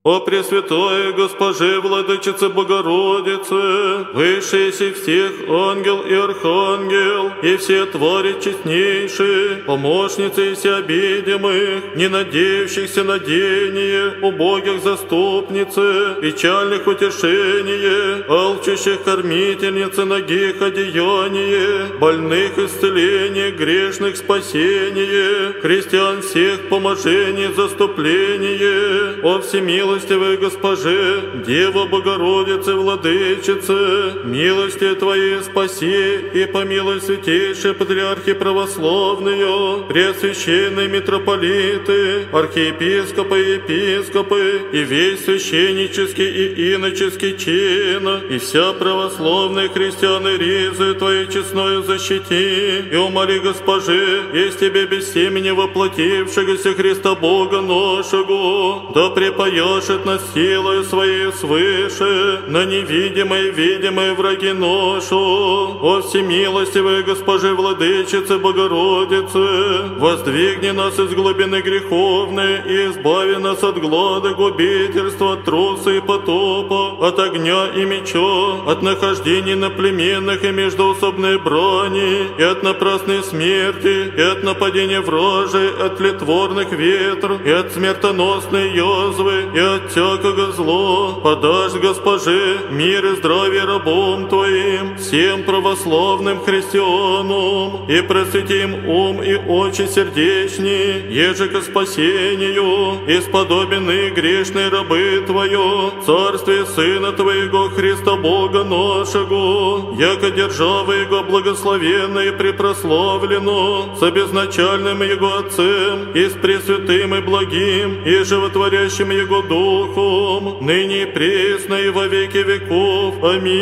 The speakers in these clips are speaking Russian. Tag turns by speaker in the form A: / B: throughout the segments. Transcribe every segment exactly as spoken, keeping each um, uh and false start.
A: О Пресвятая Госпоже, Владычице Богородице, высшая си всех ангел и архангел, и все твари честнейшие, помощницы всеобидимых, не надеющихся на дение, убогих заступницы, печальных утешение, алчущих кормительницы ногих одеяние, больных исцеление, грешных спасение, христиан всех поможение, заступление, о всемилостивой Милостивая Госпоже, Дева Богородице, Владычице, милости Твоей спаси и помилуй святейшие патриархи православные, преосвященные митрополиты, архиепископы и епископы, и весь священнический и иноческий чин, и вся православные христианы ризы Твоей честною защити, и умоли, Госпоже, есть Тебе без семени воплотившегося Христа Бога нашего, да препоешь нас силою Своей свыше, на невидимые и видимые враги нашу. О всемилостивая Госпоже, Владычице Богородице, воздвигни нас из глубины греховной и избави нас от глада, губительства, от труса и потопа, от огня и меча, от нахождений на племенных и междоусобной брани, и от напрасной смерти, и от нападения вражей, от тлетворных ветр, и от смертоносной язвы, и от всякого зла. Подашь, Госпоже, мир и здравие рабом Твоим, всем православным христианам, и просветим ум и очи сердечни, еже ко спасению, исподобены грешные рабы Твое, царствие Сына Твоего Христа Бога нашего, яко держава Его благословенно и препрославлено, с обезначальным Его Отцем, и с пресвятым и благим, и животворящим Его Духом, ныне и пресно и во веки веков.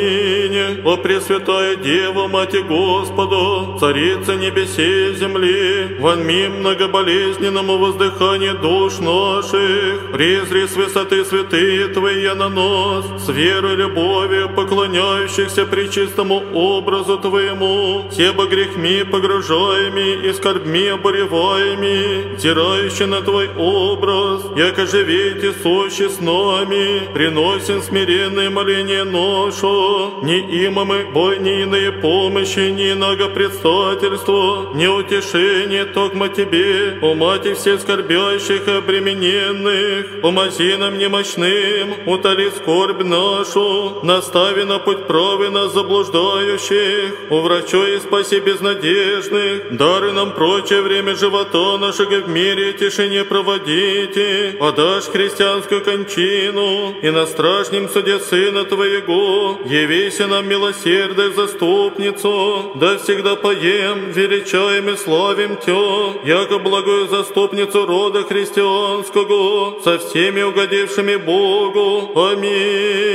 A: Аминь. О Пресвятая Дева, Мать Господа, Царица небесей и земли, вонми многоболезненному воздыханию душ наших, презри с высоты святые Твои на нас, с верой и любовью поклоняющихся пречистому образу Твоему, себо грехми погружаеми и скорбми обуреваеми, взирающий на Твой образ, яко живите сущи с нами, приносим смиренное моление наше, не имамы бой, ни иные помощи, ни иного предстательства, ни утешение, токмо Тебе, о Мати всех скорбящих и обремененных, помози нам немощным, утоли скорбь нашу, настави на путь правый нас заблуждающих, уврачуй и спаси безнадежных, дары нам прочее время живота нашего в мире и тишине проводите, подашь христианскую кончину, и на страшном суде Сына Твоего явися нам милосердная заступницу, да всегда поем, величаем и славим Тя, яко благую заступницу рода христианского, со всеми угодившими Богу. Аминь.